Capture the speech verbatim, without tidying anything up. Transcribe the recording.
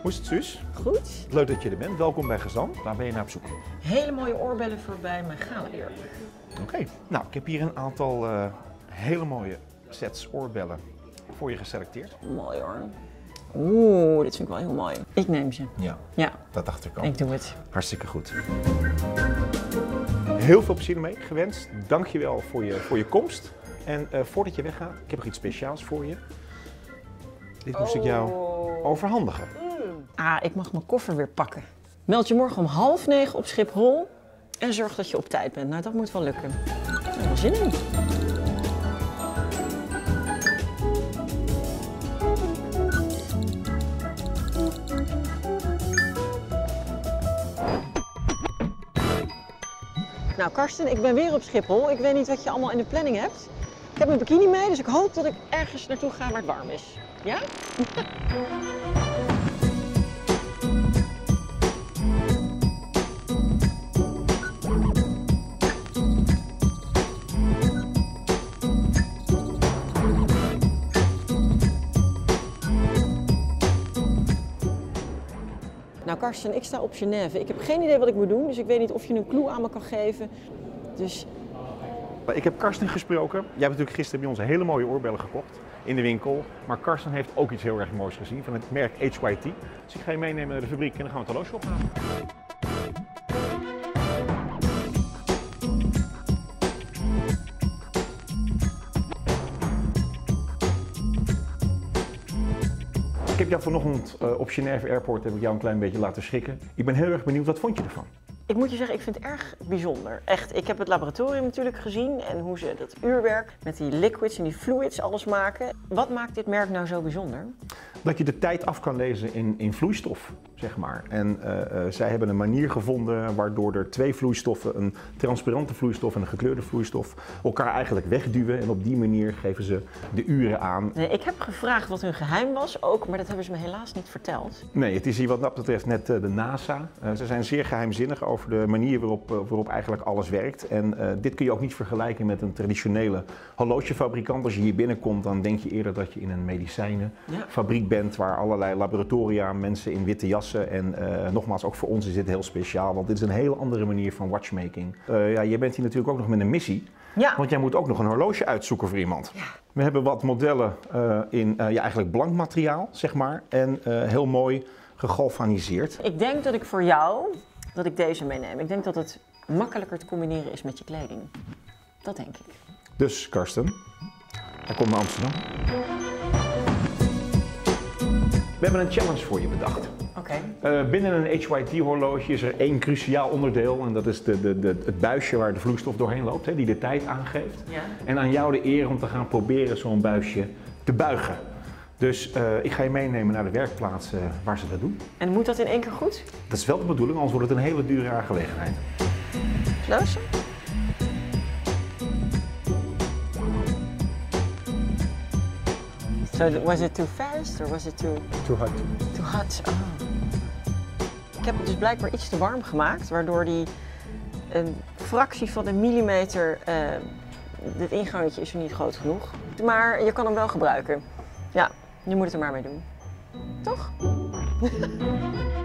Hoe is het, Suus? Goed. Leuk dat je er bent. Welkom bij Gezant. Waar ben je naar op zoek? Hele mooie oorbellen voor bij mijn gala-eer. Oké. Okay. Nou, ik heb hier een aantal uh, hele mooie sets oorbellen voor je geselecteerd. Mooi hoor. Oeh, dit vind ik wel heel mooi. Ik neem ze. Ja, ja. Dat dacht ik al. Ik doe het. Hartstikke goed. Heel veel plezier ermee gewenst. Dank je wel voor je, voor je komst. En uh, voordat je weggaat, ik heb nog iets speciaals voor je. Dit moest ik jou overhandigen. Mm. Ah, ik mag mijn koffer weer pakken. Meld je morgen om half negen op Schiphol en zorg dat je op tijd bent. Nou, dat moet wel lukken. Ik heb er wel zin in. Nou Karsten, ik ben weer op Schiphol. Ik weet niet wat je allemaal in de planning hebt. Ik heb mijn bikini mee, dus ik hoop dat ik ergens naartoe ga waar het warm is. Ja? Nou Karsten, ik sta op Genève. Ik heb geen idee wat ik moet doen, dus ik weet niet of je een clue aan me kan geven. Dus... Ik heb Karsten gesproken. Jij hebt natuurlijk gisteren bij ons hele mooie oorbellen gekocht in de winkel. Maar Karsten heeft ook iets heel erg moois gezien van het merk H Y T. Dus ik ga je meenemen naar de fabriek en dan gaan we het horloge ophalen. Ik heb jou vanochtend uh, op Genève Airport heb ik jou een klein beetje laten schrikken. Ik ben heel erg benieuwd, wat vond je ervan? Ik moet je zeggen, ik vind het erg bijzonder. Echt, ik heb het laboratorium natuurlijk gezien en hoe ze dat uurwerk met die liquids en die fluids alles maken. Wat maakt dit merk nou zo bijzonder? Dat je de tijd af kan lezen in, in vloeistof, zeg maar. En uh, uh, zij hebben een manier gevonden waardoor er twee vloeistoffen, een transparante vloeistof en een gekleurde vloeistof, elkaar eigenlijk wegduwen. En op die manier geven ze de uren aan. Nee, ik heb gevraagd wat hun geheim was ook, maar dat hebben ze me helaas niet verteld. Nee, het is hier wat dat betreft net uh, de NASA. Uh, ze zijn zeer geheimzinnig over de manier waarop, uh, waarop eigenlijk alles werkt. En uh, dit kun je ook niet vergelijken met een traditionele horlogefabrikant. Als je hier binnenkomt, dan denk je eerder dat je in een medicijnenfabriek bent, waar allerlei laboratoria, mensen in witte jassen. En uh, nogmaals, ook voor ons is dit heel speciaal, want dit is een hele andere manier van watchmaking. Uh, ja, je bent hier natuurlijk ook nog met een missie. Ja. Want jij moet ook nog een horloge uitzoeken voor iemand. Ja. We hebben wat modellen uh, in uh, ja, eigenlijk blank materiaal, zeg maar. En uh, heel mooi gegalvaniseerd. Ik denk dat ik voor jou, dat ik deze meeneem. Ik denk dat het makkelijker te combineren is met je kleding. Dat denk ik. Dus Karsten, hij komt naar Amsterdam. We hebben een challenge voor je bedacht. Oké. Okay. Uh, binnen een H Y T horloge is er één cruciaal onderdeel en dat is de, de, de, het buisje waar de vloeistof doorheen loopt, hè, die de tijd aangeeft. Ja. En aan jou de eer om te gaan proberen zo'n buisje te buigen. Dus uh, ik ga je meenemen naar de werkplaats uh, waar ze dat doen. En moet dat in één keer goed? Dat is wel de bedoeling, anders wordt het een hele dure aangelegenheid. Luister. So was it too fast or was it too... Too hot. Too hot, oh. Ik heb het dus blijkbaar iets te warm gemaakt, waardoor die een fractie van een millimeter, uh, dit ingangetje is er niet groot genoeg. Maar je kan hem wel gebruiken. Ja, je moet het er maar mee doen. Toch?